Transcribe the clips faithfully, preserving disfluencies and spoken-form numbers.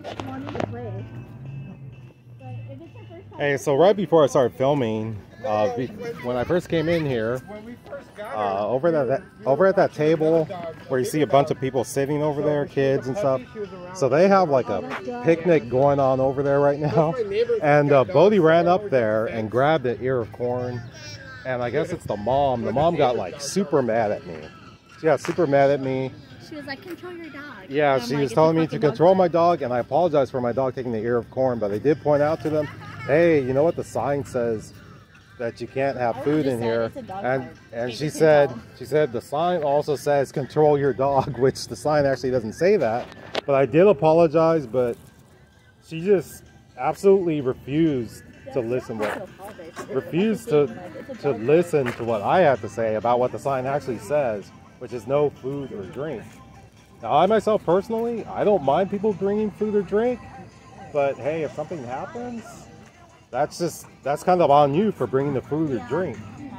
just wanting to play. But if it's your first time, Hey, so right before I started filming, uh, be, when I first came in here, uh, over that, that over at that table where you see a bunch of people sitting over there, kids and stuff. So they have like a picnic going on over there right now. And uh, Bodhi ran up there and grabbed an ear of corn. And I guess it's the mom. The mom got like super mad at me. She got super mad at me. she was like, control your dog. Yeah, she was telling me to control my dog, and I apologize for my dog taking the ear of corn, but I did point out to them, hey, you know what, the sign says that you can't have food in here. And and she said, she said the sign also says control your dog, which the sign actually doesn't say that. But I did apologize, but she just absolutely refused to listen what refused to to listen to what I had to say about what the sign actually says, which is no food or drink. Now, I myself personally, I don't mind people bringing food or drink, but hey, if something happens, that's just that's kind of on you for bringing the food or drink.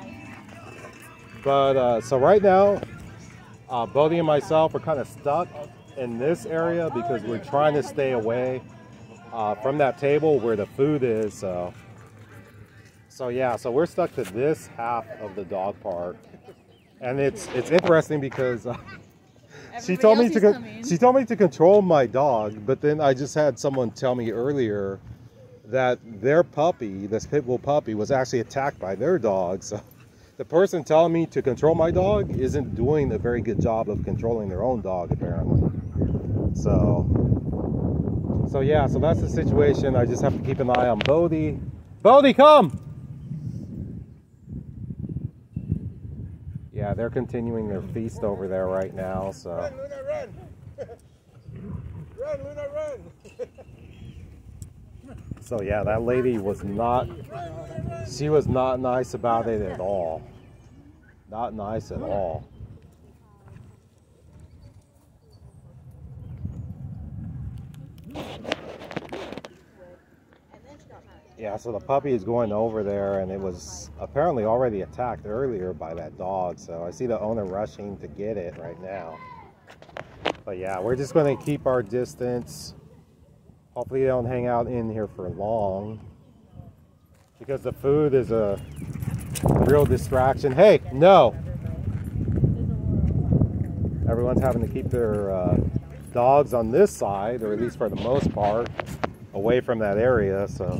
But uh, so right now, uh, Bodhi and myself are kind of stuck in this area because we're trying to stay away uh, from that table where the food is. So. So yeah, so we're stuck to this half of the dog park, and it's it's interesting because uh, she told me to con she told me to control my dog, but then I just had someone tell me earlier that their puppy, this pit bull puppy, was actually attacked by their dog. So the person telling me to control my dog isn't doing a very good job of controlling their own dog, apparently. So so yeah, so that's the situation. I just have to keep an eye on Bodhi. Bodhi, come! Yeah, they're continuing their feast over there right now, so. Run, Luna, run! Run, Luna, run! So yeah, that lady was not, she was not nice about it at all. Not nice at all. Yeah, so the puppy is going over there, and it was apparently already attacked earlier by that dog. So I see the owner rushing to get it right now. But yeah, we're just going to keep our distance. Hopefully they don't hang out in here for long, because the food is a real distraction. Hey, no! Everyone's having to keep their uh, dogs on this side, or at least for the most part, away from that area. So.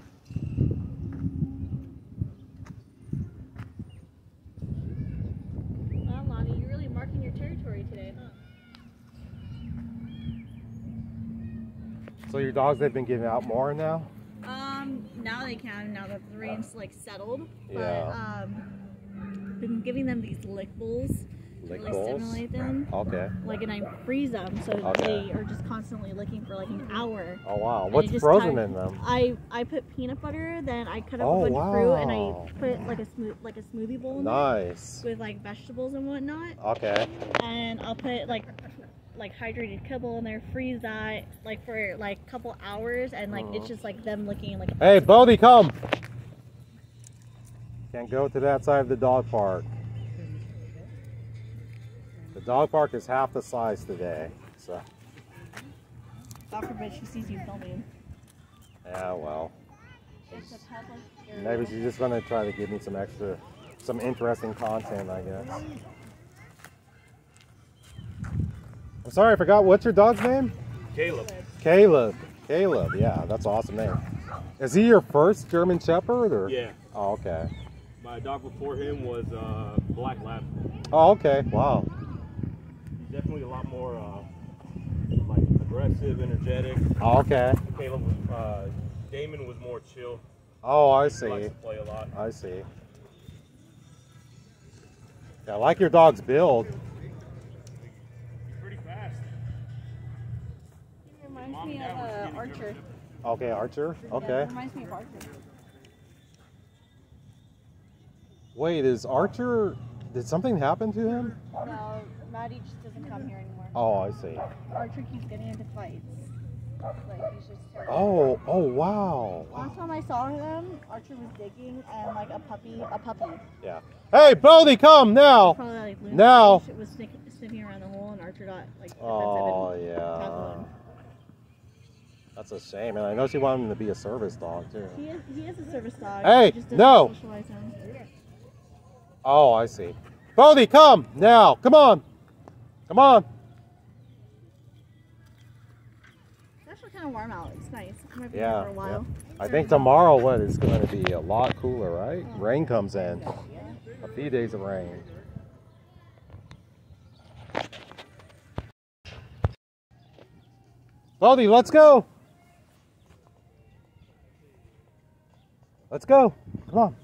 So your dogs, they've been getting out more now? Um, now they can, now that the rain's like settled. Yeah. But, um, been giving them these lick bowls to Lick really bowls? stimulate them. Okay. Like, and I freeze them, so Okay. they are just constantly licking for like an hour. Oh wow, And what's it just frozen kinda- in them? I, I put peanut butter, then I cut up Oh, a bunch of fruit, and wow. I put like a smooth, like a smoothie bowl in Nice. there with like vegetables and whatnot. Okay. And I'll put like like hydrated kibble in there, freeze that like for like a couple hours, and like Oh. it's just like them looking like. Hey, Bodhi, come! Can't go to that side of the dog park. The dog park is half the size today, so. God forbid she sees you filming. Yeah, well. It's a public area. Maybe she's just gonna try to give me some extra, some interesting content, I guess. I'm sorry, I forgot. What's your dog's name? Caleb. Caleb. Caleb, yeah, that's an awesome name. Is he your first German Shepherd, or? Yeah. Oh, okay. My dog before him was uh, Black Lab. Oh, okay. Wow. He's definitely a lot more uh, like aggressive, energetic. Oh, okay. Caleb was, uh, Damon was more chill. Oh, I He see. likes to play a lot. I see. Yeah, I like your dog's build. Pretty fast. He reminds me of uh, Archer. Okay, Archer. Yeah, Okay. it reminds me of Archer. Wait, is Archer? Did something happen to him? No, Maddie just doesn't come here anymore. Oh, I see. Archer keeps getting into fights. Like, he's just terrible. Oh, oh, wow. Last time I saw him, Archer was digging and like a puppy, a puppy. Yeah. Hey, Bodhi, come now. Probably like Luna Now. It was snick, sniffing around the hole, and Archer got like defensive Oh, and yeah. tackled him. That's a shame, and I know she wanted him to be a service dog too. He is, he is a service dog. Hey, He just doesn't no. socialize him. Oh, I see. Bodie, come now. Come on. Come on. It's actually kind of warm out. It's nice. I might be Yeah, here for a while. I think tomorrow, what, it's going to be a lot cooler, right? Rain comes in. A few days of rain. Bodie, let's go. Let's go. Come on.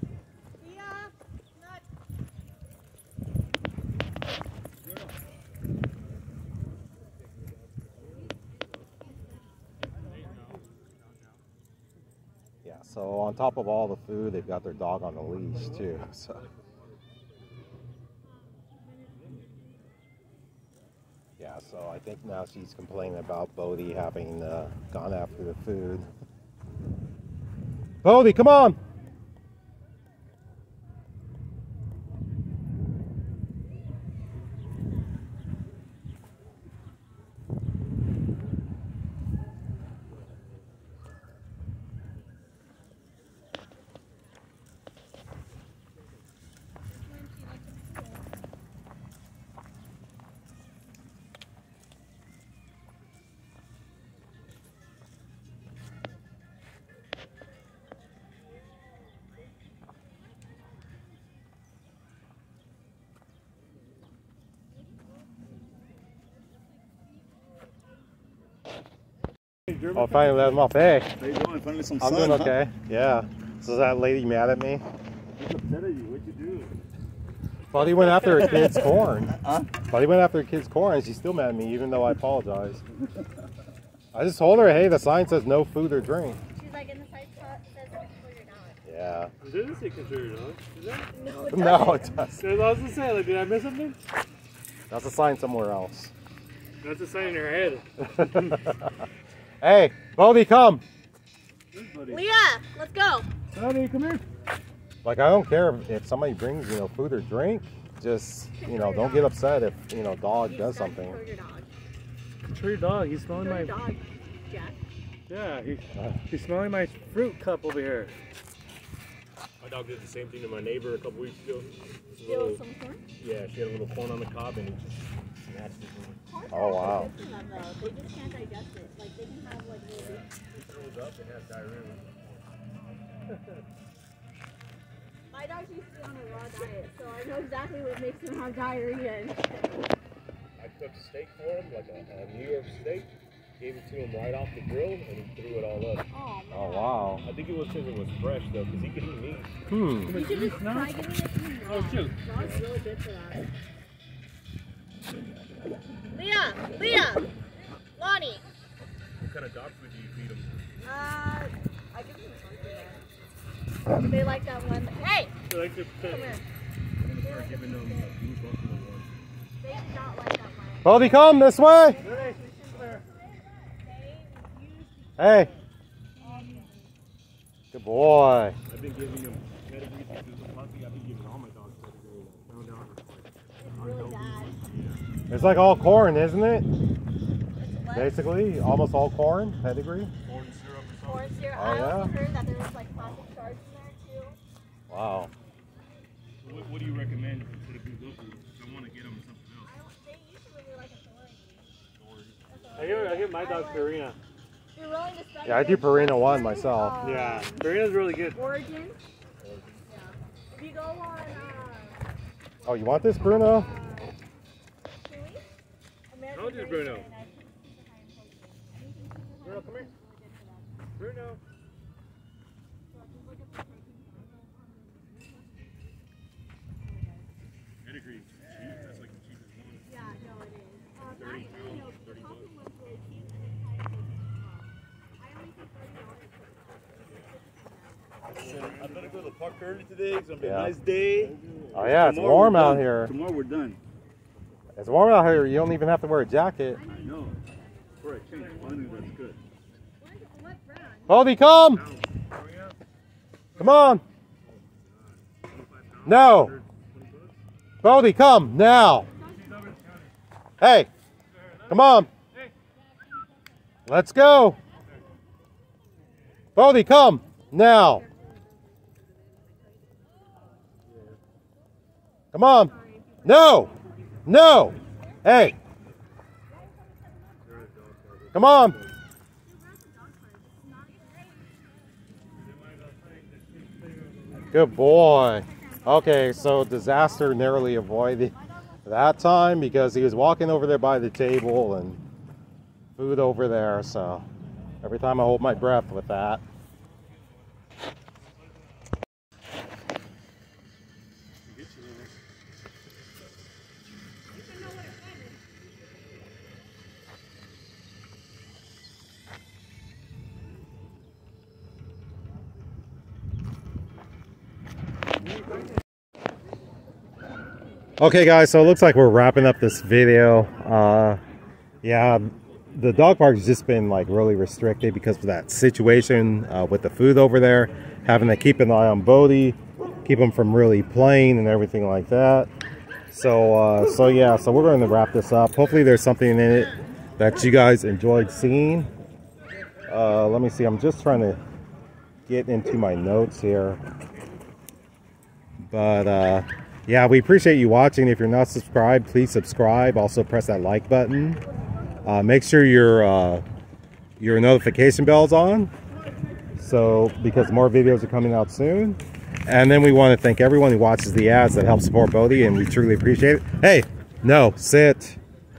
Yeah, so on top of all the food, they've got their dog on the leash too. So. Yeah, so I think now she's complaining about Bodie having uh, gone after the food. Bodie, come on! Oh, finally let him off. Hey, How you doing? Finally some I'm sun, doing huh? okay. Yeah. So is that lady mad at me? What's upset at you? What'd you do? Buddy went after her kid's corn. Huh? Buddy went after her kid's corn and she's still mad at me even though I apologized. I just told her, hey, the sign says no food or drink. She's like, in the side shot, it says no food or not. Yeah. It doesn't say consider dog. Is that? No, it No, doesn't. it doesn't. I was gonna say, like, did I miss something? That's a sign somewhere else. That's a sign in her head. Hey, Bodie, come. Leah, let's go. Honey, come here. Like, I don't care if somebody brings, you know, food or drink. Just, you know, don't get upset if, you know, dog does something. Control your dog. Control your dog. He's smelling Control my. your dog, Jack. Yeah, he, he's smelling my fruit cup over here. My dog did the same thing to my neighbor a couple weeks ago. Just a Steal little- some corn? yeah, she had a little corn on the cob and he just snatched it from her. Corn's Oh, wow. actually good for them, though. They just can't digest it. Like, they can have, like, little... He throws up and has diarrhea. My dog's used to be on a raw diet, so I know exactly what makes him have diarrhea. And I cooked a steak for him, like a, a New York steak. Gave it to him right off the grill and he threw it all up. oh, man. Oh, wow. I think it was because it was fresh though, because he could eat meat. Hmm. You should just try giving it to him raw. Oh, shoot. Raw's really good for that. Leah! Leah! Lonnie! What kind of dog food do you feed him? Uh, I give them something. They like that one. Hey! I like to Come here. I'm gonna start giving them uh, blue buffalo ones. They do not like that one. Bodie, come this way. Hey. Good boy. I've been giving him pedigree since he was a puppy. I've been giving all my dogs pedigree. I found out It's really bad. It's like all corn, isn't it? It's what? Basically, almost all corn, pedigree. corn syrup or something. Corn syrup. Oh, I also yeah? heard that there was like plastic shards in there too. Wow. What, what do you recommend for the blue buffalo? I want to get them something else. I don't, they used to really like a thorny. I give, I give my dog Purina. You're willing to spend Yeah, I do good Purina one money? myself. Um, Yeah, Purina's really good. Origin. Yeah. If you go on, uh, Oh, you want this, Bruno? uh, Chewy, American I'll do Great Bruno. Dane, I think it's a high in protein. Anything super high Bruno, in come here. protein is really good for them. Bruno. So just look at the protein content on the Pedigree. Cheap. That's like the cheapest one. Yeah, no, it is. Um, thirty actually, pounds, no, the thirty coffee bucks. one's really cheap and it's high in protein as well. I only pay thirty dollars for the coffee. I better go to the park early today. It's gonna be Yeah. a nice day. Oh yeah, it's Tomorrow warm we're out done. here. Tomorrow we're done. It's warm out here. You don't even have to wear a jacket. I know. For a change, finally that's good. What, what brand? Bodie, come! Come on! No! Bodie, come now! Hey! Come on! Let's go! Bodie, come now. Come on. No. No. Hey. Come on. Good boy. Okay, so disaster narrowly avoided that time because he was walking over there by the table and food over there. So every time I hold my breath with that. Okay guys, so it looks like we're wrapping up this video. Uh, yeah, the dog park has just been like really restricted because of that situation uh, with the food over there. Having to keep an eye on Bodie, keep him from really playing and everything like that. So, uh, so yeah, so we're going to wrap this up. Hopefully there's something in it that you guys enjoyed seeing. Uh, let me see, I'm just trying to get into my notes here. But, uh, yeah, we appreciate you watching. If you're not subscribed, please subscribe. Also press that like button. Uh, make sure your uh, your notification bell's on, so because more videos are coming out soon. And then we want to thank everyone who watches the ads that help support Bodie, and we truly appreciate it. Hey, no, sit.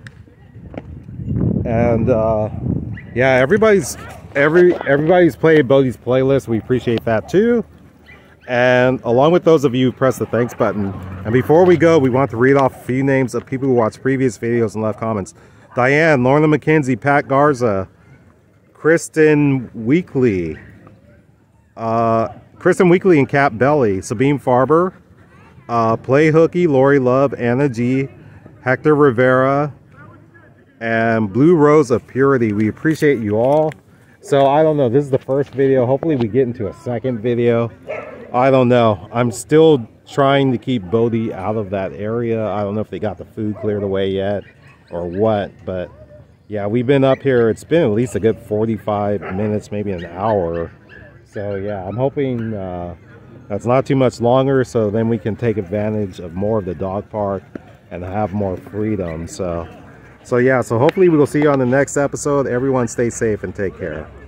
And uh, yeah, everybody's every everybody's played Bodie's playlist. We appreciate that too. And along with those of you who press the thanks button. And before we go, we want to read off a few names of people who watched previous videos and left comments. Diane, Lorna McKenzie, Pat Garza, Kristen Weekly, uh, Kristen Weekly and Cap Belly, Sabine Farber, uh, Play Hooky, Lori Love, Anna G, Hector Rivera, and Blue Rose of Purity. We appreciate you all. So I don't know, this is the first video. Hopefully we get into a second video. I don't know. I'm still trying to keep Bodie out of that area. I don't know if they got the food cleared away yet or what, but yeah, we've been up here. It's been at least a good forty-five minutes, maybe an hour. So yeah, I'm hoping uh, that's not too much longer, so then we can take advantage of more of the dog park and have more freedom. So, so yeah, so hopefully we will see you on the next episode. Everyone stay safe and take care.